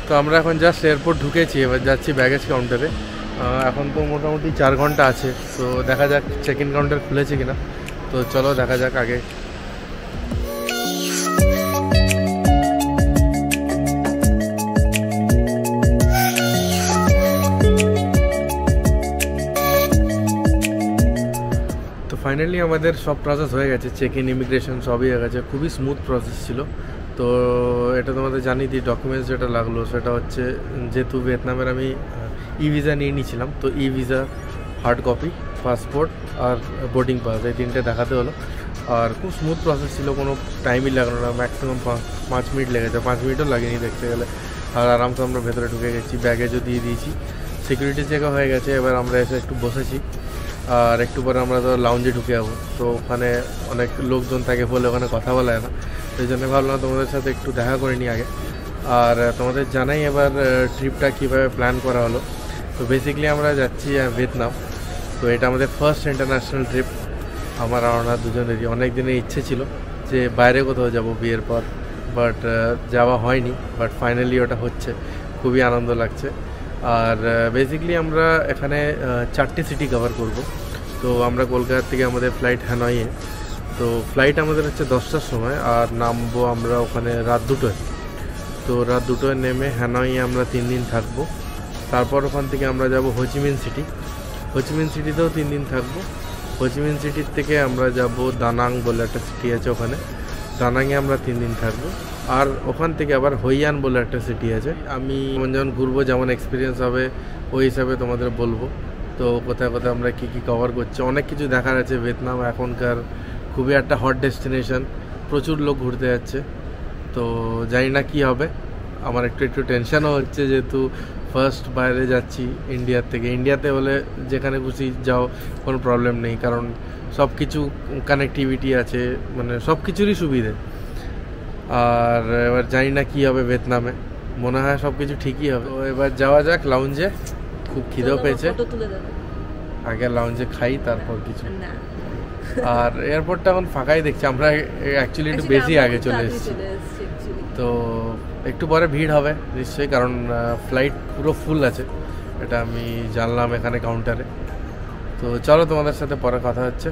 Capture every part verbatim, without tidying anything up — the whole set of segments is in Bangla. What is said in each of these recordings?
তো আমরা এখন জাস্ট এয়ারপোর্ট ঢুকেছি, এবার যাচ্ছি ব্যাগেজ কাউন্টারে। এখন তো মোটামুটি চার ঘন্টা আছে, তো দেখা যাক চেক ইন কাউন্টার খুলেছে কিনা। তো চলো দেখা যাক আগে। তো ফাইনালি আমাদের সব প্রসেস হয়ে গেছে, চেক ইন ইমিগ্রেশন সবই হয়ে গেছে, খুবই স্মুথ প্রসেস ছিল। তো এটা তোমাদের জানিয়ে দিই, ডকুমেন্টস যেটা লাগলো সেটা হচ্ছে, যেহেতু ভিয়েতনামের আমি ই ভিসা নিয়ে নিয়েছিলাম, তো e visa, hard copy, passport আর বোর্ডিং পাস, এই তিনটে দেখাতে হলো। আর খুব স্মুথ প্রসেস ছিল, কোনো টাইমই লাগলো না, ম্যাক্সিমাম পাঁচ মিনিট লেগেছে, পাঁচ মিনিটও লাগেনি দেখতে গেলে। আর আরামসে আমরা ভেতরে ঢুকে গেছি, ব্যাগেজও দিয়ে দিয়েছি, সিকিউরিটি চেকও হয়ে গেছে। এবার আমরা এসে একটু বসেছি, আর একটু পরে আমরা তো লাউঞ্জে ঢুকে যাবো। তো ওখানে অনেক লোকজন থাকে বলে ওখানে কথা বলা যায় না, সেই জন্য ভাবলাম তোমাদের সাথে একটু দেখা করে নিই আগে। আর তোমাদের জানাই এবার ট্রিপটা কীভাবে প্ল্যান করা হলো। তো বেসিক্যালি আমরা যাচ্ছি ভিয়েতনাম। তো এটা আমাদের ফার্স্ট ইন্টারন্যাশনাল ট্রিপ আমার আর ওনার দুজনেরই। অনেক দিনের ইচ্ছে ছিল যে বাইরে কোথাও যাব বিয়ের পর, বাট যাওয়া হয়নি, বাট ফাইনালি ওটা হচ্ছে, খুবই আনন্দ লাগছে। আর বেসিক্যালি আমরা এখানে চারটে সিটি কভার করব। তো আমরা কলকাতা থেকে আমাদের ফ্লাইট হ্যানয়ে, তো ফ্লাইট আমাদের হচ্ছে দশটার সময়, আর নামবো আমরা ওখানে রাত দুটোয়। তো রাত দুটোয় নেমে হ্যানয়ে আমরা তিন দিন থাকবো। তারপর ওখান থেকে আমরা যাব হোচিমিন সিটি, হোচিমিন সিটিতেও তিন দিন থাকবো। হোচিমিন সিটির থেকে আমরা যাব দানাং বলে একটা সিটি আছে, ওখানে দানাংয়ে আমরা তিন দিন থাকবো। আর ওখান থেকে আবার হোয়ান বলে একটা সিটি আছে। আমি যেমন ঘুরবো, যেমন এক্সপিরিয়েন্স হবে ওই হিসাবে তোমাদের বলবো। তো কোথায় কোথায় আমরা কী কী কভার করছি, অনেক কিছু দেখার আছে। ভিয়েতনাম এখনকার খুবই একটা হট ডেস্টিনেশন, প্রচুর লোক ঘুরতে যাচ্ছে। তো জানি না কী হবে, আমার একটু একটু টেনশনও হচ্ছে, যেহেতু ফার্স্ট বাইরে যাচ্ছি ইন্ডিয়ার থেকে। ইন্ডিয়াতে হলে যেখানে খুশি যাও, কোনো প্রবলেম নেই, কারণ সব কিছু কানেক্টিভিটি আছে, মানে সব কিছুরই সুবিধে। আর এবার জানি না কী হবে ভিয়েতনামে, মনে হয় সব কিছু ঠিকই হবে। তো এবার যাওয়া যাক লাউঞ্জে, খুব খিদেও পেয়েছে, আগে লাউঞ্জে খাই তারপর কিছু। আর এয়ারপোর্টটা এখন ফাঁকাই দেখছি, আমরা অ্যাকচুয়ালি একটু বেশি আগে চলে এসেছি। তো একটু পরে ভিড় হবে নিশ্চয়ই, কারণ ফ্লাইট পুরো ফুল আছে, এটা আমি জানলাম এখানে কাউন্টারে। তো চলো তোমাদের সাথে পরে কথা হচ্ছে।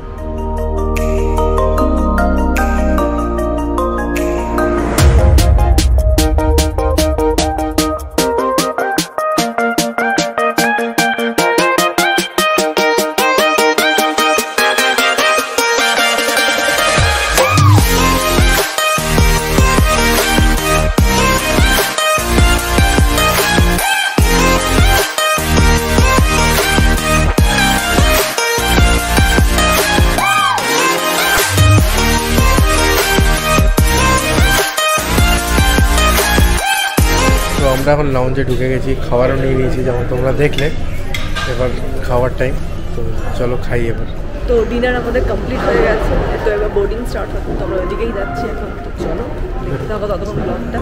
আমরা এখন লাউঞ্জে ঢুকে গেছি, খাবারও নিয়ে নিয়েছি যেমন তোমরা দেখলে। এবার খাওয়ার টাইম, তো চলো খাই এবার। তো ডিনার আমাদের কমপ্লিট হয়ে গেছে, তো এবার বোর্ডিং স্টার্ট হবে, তো আমরা ওইদিকেই যাচ্ছি এখন। তো চলো দেখতে থাকো ততক্ষণ ব্লগটা।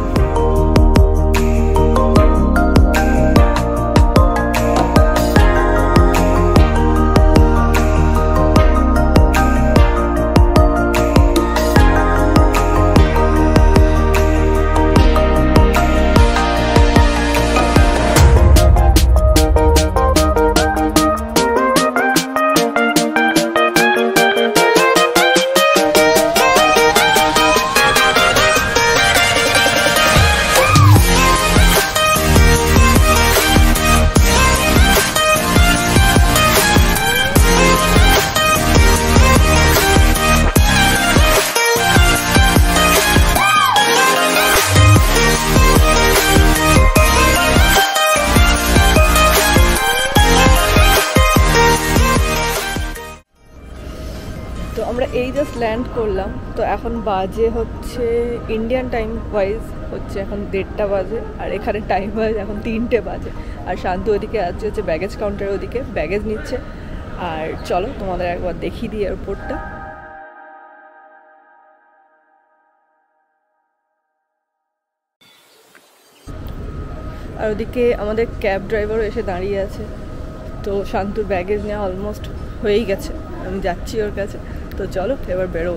তো আমরা এই জাস্ট ল্যান্ড করলাম, তো এখন বাজে হচ্ছে ইন্ডিয়ান টাইম ওয়াইজ হচ্ছে এখন দেড়টা বাজে, আর এখানে টাইম ওয়াইজ এখন তিনটে বাজে। আর শান্ত ওদিকে আছে হচ্ছে ব্যাগেজ কাউন্টারের ওদিকে ব্যাগেজ নিচ্ছে। আর চলো তোমাদের একবার দেখিয়ে দিই এয়ারপোর্টটা। আর ওদিকে আমাদের ক্যাব ড্রাইভারও এসে দাঁড়িয়ে আছে। তো শান্তুর ব্যাগেজ নেওয়া অলমোস্ট হয়েই গেছে, আমি যাচ্ছি ওর কাছে। তো চলো এবার বেরোবো।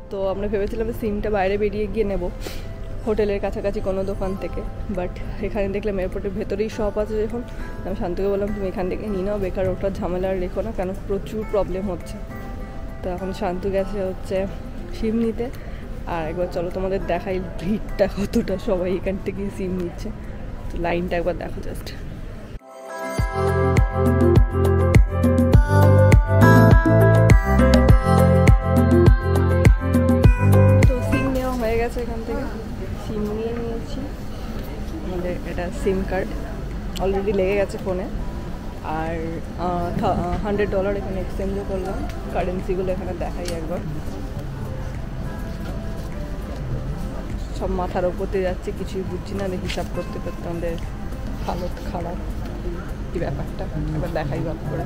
তো আমরা ভেবেছিলাম সিমটা বাইরে বেরিয়ে গিয়ে নেব হোটেলের কাছাকাছি কোনো দোকান থেকে, বাট এখানে দেখলাম এয়ারপোর্টের ভেতরেই শপ আছে। যখন আমি শান্তুকে বললাম তুমি এখান থেকে নিয়ে নাও, বেকার ওটা ঝামেলা রেখো না, কেন প্রচুর প্রবলেম হচ্ছে। তো এখন শান্তু গেছে হচ্ছে সিম নিতে। আর একবার চলো তোমাদের দেখাই ভিড়টা কতটা, সবাই এখান থেকে সিম নিচ্ছে। তো লাইনটা একবার দেখো জাস্ট। তো সিম নেওয়া হয়ে গেছে, এখান থেকে সিম নিয়ে নিয়েছি। আমাদের এটা সিম কার্ড অলরেডি লেগে গেছে ফোনে। আর হান্ড্রেড ডলার এখানে এক্সচেঞ্জও করলাম। কারেন্সিগুলো এখানে দেখাই একবার। সব মাথার ওপর দিয়ে যাচ্ছে, কিছুই বুঝছি না, হিসাব করতে করতে আমাদের হালত খারাপ। এই ব্যাপারটা একবার দেখাই ভাব করে।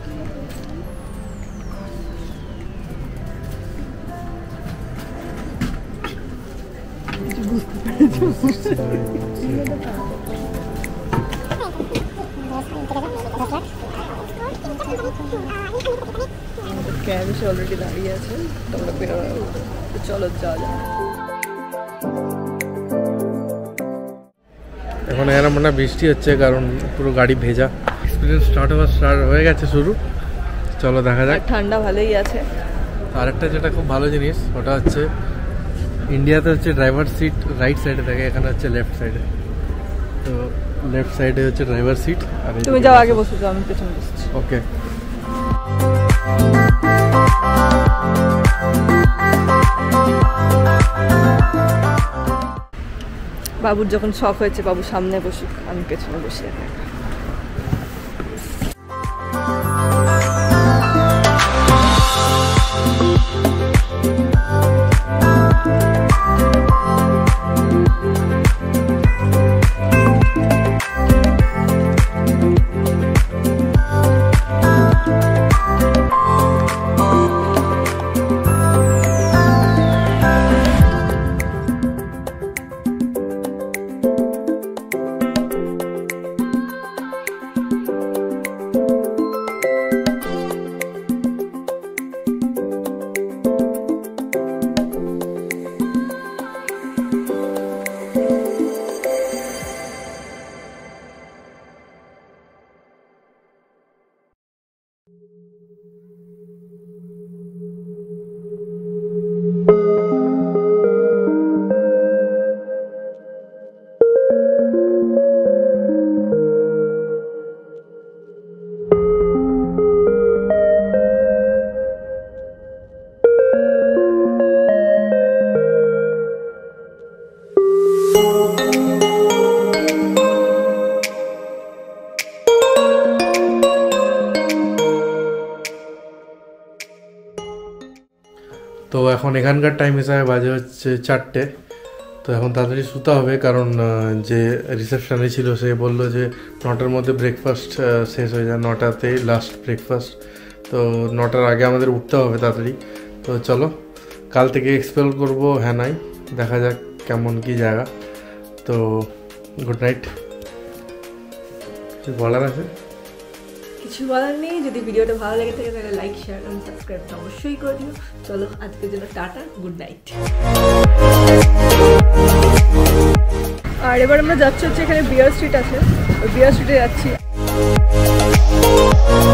আমাদের ক্যাব এসে অলরেডি দাঁড়িয়ে আছে, তোমরা বেরোবো, চলো যাওয়া যাক। এখন এরকম মনে বৃষ্টি হচ্ছে, কারণ পুরো গাড়ি ভেজা। এক্সপিরিয়েন্স স্টার্ট হওয়া স্টার্ট হয়ে গেছে শুরু, চলো দেখা যাক। ঠান্ডা ভালোই আছে। আরেকটা যেটা খুব ভালো জিনিস ওটা হচ্ছে ইন্ডিয়াতে হচ্ছে ড্রাইভার সিট রাইট সাইডে থাকে, এখানে হচ্ছে লেফট সাইডে। তো লেফট সাইডে হচ্ছে ড্রাইভার সিট। আর তুমি যাও আগে বসে যাও, আমি পেছনে বসছি। ওকে। বাবুর যখন শখ হয়েছে বাবু সামনে বসুক, আমি পেছনে বসি। তো এখন এখানকার টাইম হিসাবে বাজে হচ্ছে চারটে। তো এখন তাড়াতাড়ি শুতে হবে, কারণ যে রিসেপশনে ছিল সে বললো যে নটার মধ্যে ব্রেকফাস্ট শেষ হয়ে যায়, নটাতে লাস্ট ব্রেকফাস্ট। তো নটার আগে আমাদের উঠতে হবে তাড়াতাড়ি। তো চলো কাল থেকে এক্সপ্লোর করবো হ্যানাই, দেখা যাক কেমন কি জায়গা। তো গুড নাইট। কিছু বলার আছে? কিছু বলার নেই। যদি ভিডিওটা ভালো লেগে থাকে তাহলে লাইক, শেয়ার এবং সাবস্ক্রাইবটা অবশ্যই করে দিও। চলো আজকের জন্য টাটা, গুড নাইট। আর এবার আমরা যাচ্ছি হচ্ছে এখানে বিয়ার স্ট্রিট আছে, ওই বিয়ার স্ট্রিটে যাচ্ছি।